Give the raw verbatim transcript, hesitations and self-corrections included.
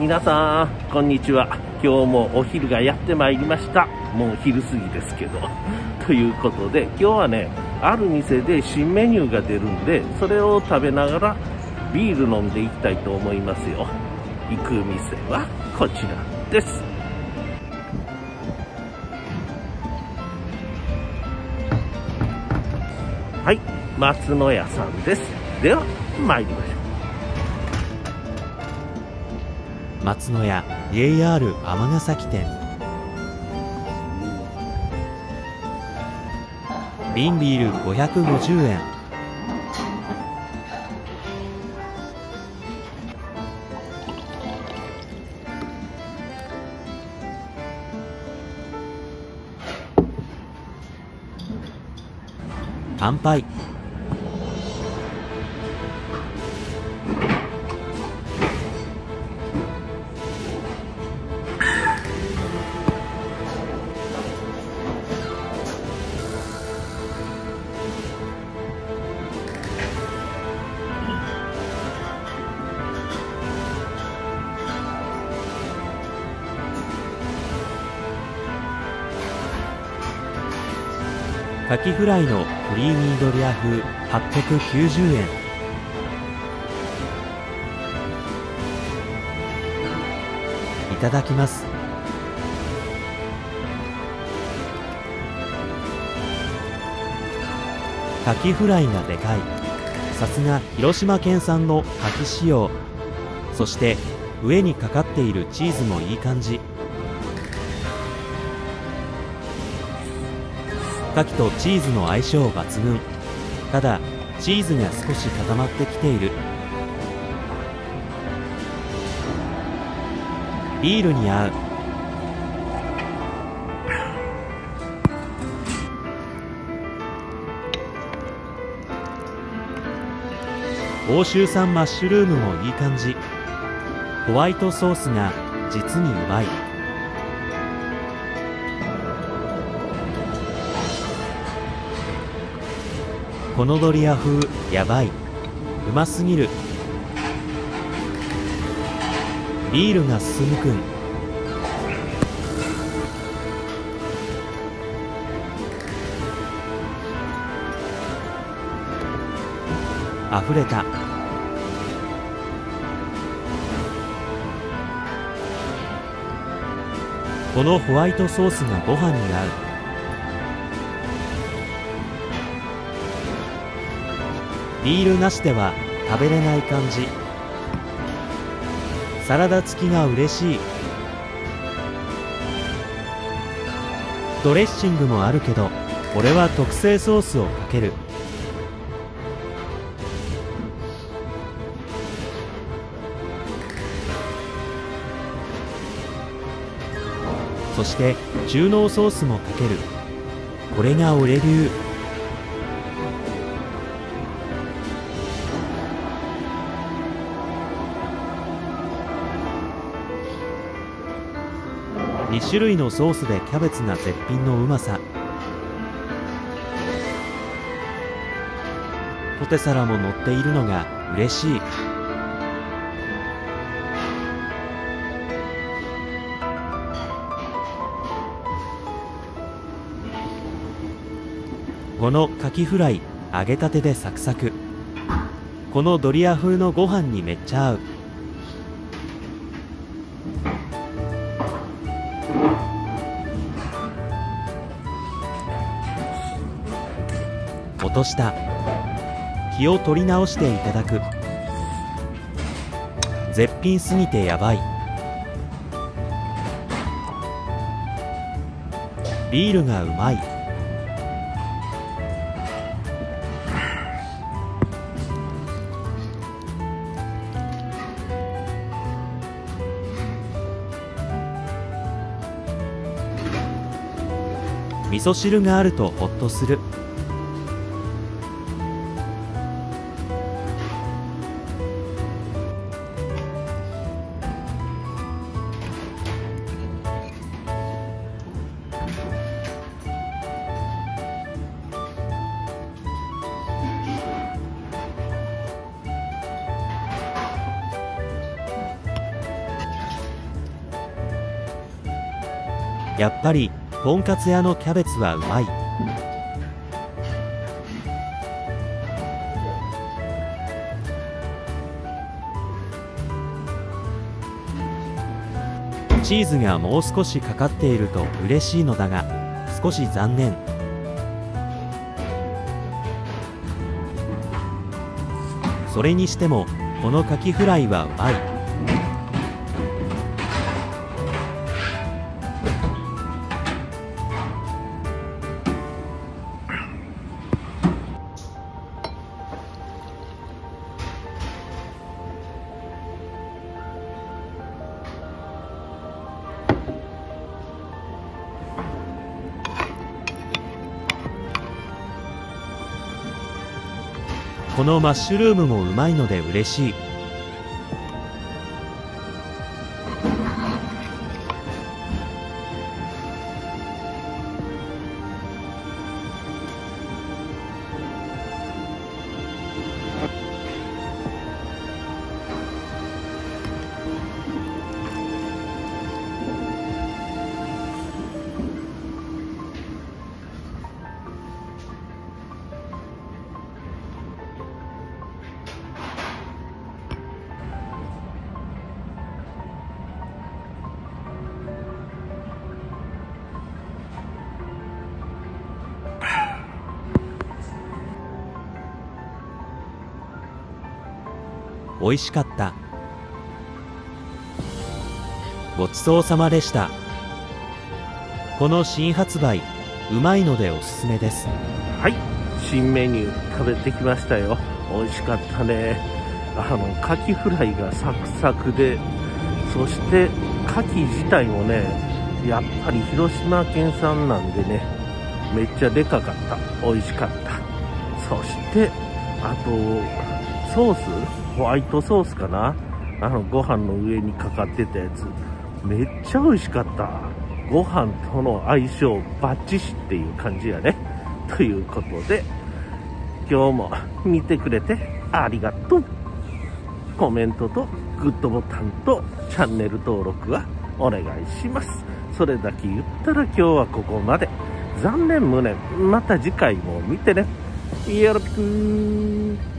皆さんこんにちは。今日もお昼がやってまいりました。もう昼過ぎですけどということで、今日はね、ある店で新メニューが出るんで、それを食べながらビール飲んでいきたいと思いますよ。行く店はこちらです。はい、松野屋さんです。では参りましょう。 松野屋 ジェイアール 尼崎店。瓶ビールごひゃくごじゅうえん。乾杯。カキフライのクリーミードリア風はっぴゃくきゅうじゅうえん。いただきます。カキフライがでかい。さすが広島県産のカキ仕様。そして上にかかっているチーズもいい感じ。カキとチーズの相性抜群。ただチーズが少し固まってきている。ビールに合う。欧州産マッシュルームもいい感じ。ホワイトソースが実にうまい。このドリア風やばい。うますぎる。ビールが進むくん。あふれた。このホワイトソースがご飯に合う。ビールなしでは食べれない感じ。サラダ付きが嬉しい。ドレッシングもあるけど、俺は特製ソースをかける。そして中濃ソースもかける。これが俺流。に種類のソースでキャベツが絶品のうまさ。ポテサラも乗っているのが嬉しい。このカキフライ揚げたてでサクサク。このドリア風のご飯にめっちゃ合う。落とした。気を取り直していただく。絶品すぎてやばい。ビールがうまい。味噌汁があるとホッとする。 やっぱりとんかつ屋のキャベツはうまい。チーズがもう少しかかっていると嬉しいのだが、少し残念。それにしてもこのカキフライはうまい。このマッシュルームもうまいので嬉しい。美味しかった。ごちそうさまでした。この新発売、うまいのでおすすめです。 はい、新メニュー食べてきましたよ。美味しかったね。あのカキフライがサクサクで、そしてカキ自体もね、やっぱり広島県産なんでね、めっちゃでかかった。美味しかった。そしてあとソース、ホワイトソースかな、あのご飯の上にかかってたやつ、めっちゃ美味しかった。ご飯との相性バッチシっていう感じやね。ということで、今日も見てくれてありがとう。コメントとグッドボタンとチャンネル登録はお願いします。それだけ言ったら今日はここまで。残念無念。また次回も見てね。よろしく。